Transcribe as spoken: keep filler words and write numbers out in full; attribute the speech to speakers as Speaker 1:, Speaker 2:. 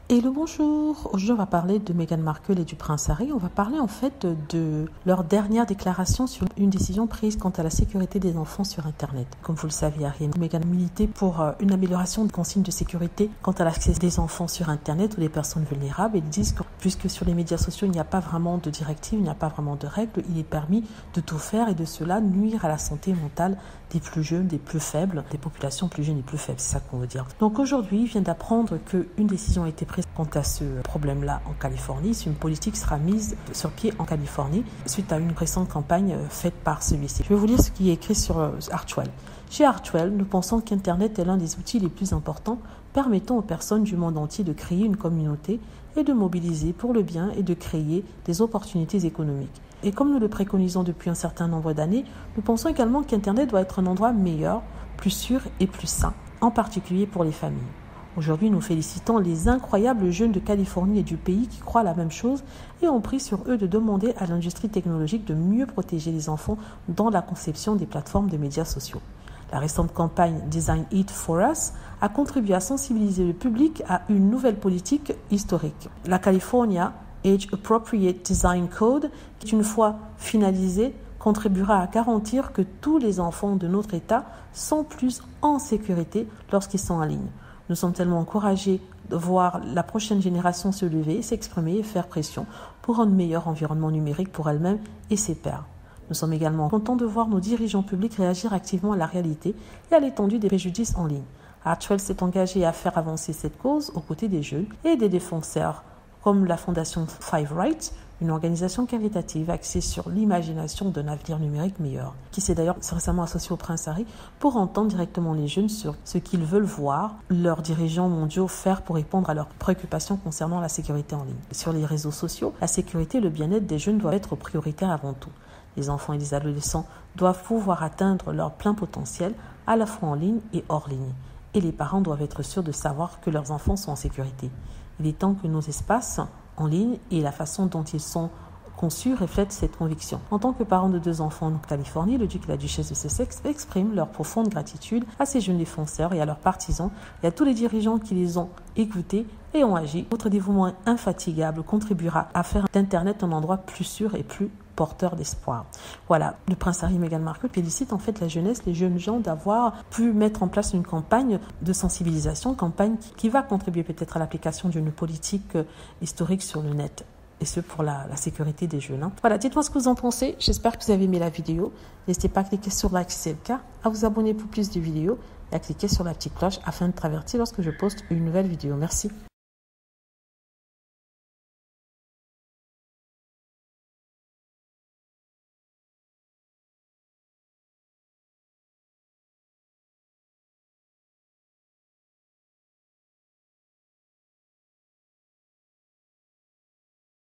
Speaker 1: Et le bonjour, aujourd'hui on va parler de Meghan Markle et du prince Harry. On va parler en fait de leur dernière déclaration sur une décision prise quant à la sécurité des enfants sur Internet. Comme vous le savez, Harry et Meghan militaient pour une amélioration des consignes de sécurité quant à l'accès des enfants sur Internet ou des personnes vulnérables. Et ils disent que puisque sur les médias sociaux il n'y a pas vraiment de directive, il n'y a pas vraiment de règles, il est permis de tout faire et de cela nuire à la santé mentale des plus jeunes, des plus faibles, des populations plus jeunes et plus faibles, c'est ça qu'on veut dire. Donc aujourd'hui, il vient d'apprendre qu'une décision a été prise quant à ce problème-là en Californie. Une politique sera mise sur pied en Californie suite à une récente campagne faite par celui-ci. Je vais vous lire ce qui est écrit sur Archwell. Chez Archwell, nous pensons qu'Internet est l'un des outils les plus importants permettant aux personnes du monde entier de créer une communauté et de mobiliser pour le bien et de créer des opportunités économiques. Et comme nous le préconisons depuis un certain nombre d'années, nous pensons également qu'Internet doit être un endroit meilleur, plus sûr et plus sain, en particulier pour les familles. Aujourd'hui, nous félicitons les incroyables jeunes de Californie et du pays qui croient la même chose et ont pris sur eux de demander à l'industrie technologique de mieux protéger les enfants dans la conception des plateformes de médias sociaux. La récente campagne Design It For Us a contribué à sensibiliser le public à une nouvelle politique historique. La California Age Appropriate Design Code, qui une fois finalisée, contribuera à garantir que tous les enfants de notre État sont plus en sécurité lorsqu'ils sont en ligne. Nous sommes tellement encouragés de voir la prochaine génération se lever, s'exprimer et faire pression pour un meilleur environnement numérique pour elle-même et ses pairs. Nous sommes également contents de voir nos dirigeants publics réagir activement à la réalité et à l'étendue des préjudices en ligne. Archwell s'est engagé à faire avancer cette cause aux côtés des jeunes et des défenseurs, comme la fondation Five Rights, une organisation caritative axée sur l'imagination d'un avenir numérique meilleur, qui s'est d'ailleurs récemment associée au prince Harry pour entendre directement les jeunes sur ce qu'ils veulent voir leurs dirigeants mondiaux faire pour répondre à leurs préoccupations concernant la sécurité en ligne. Sur les réseaux sociaux, la sécurité et le bien-être des jeunes doivent être prioritaires avant tout. Les enfants et les adolescents doivent pouvoir atteindre leur plein potentiel à la fois en ligne et hors ligne. Et les parents doivent être sûrs de savoir que leurs enfants sont en sécurité. Il est temps que nos espaces en ligne et la façon dont ils sont conçus reflètent cette conviction. En tant que parents de deux enfants en Californie, le duc et la duchesse de Sussex expriment leur profonde gratitude à ces jeunes défenseurs et à leurs partisans et à tous les dirigeants qui les ont écoutés et ont agi. Votre dévouement infatigable contribuera à faire d'Internet un endroit plus sûr et plus porteur d'espoir. Voilà, le prince Harry et Meghan Markle félicitent en fait la jeunesse, les jeunes gens d'avoir pu mettre en place une campagne de sensibilisation, campagne qui va contribuer peut-être à l'application d'une politique historique sur le net. Et ce pour la, la sécurité des jeunes. Hein. Voilà, dites-moi ce que vous en pensez. J'espère que vous avez aimé la vidéo. N'hésitez pas à cliquer sur like si c'est le cas, à vous abonner pour plus de vidéos et à cliquer sur la petite cloche afin de traverser lorsque je poste une nouvelle vidéo. Merci.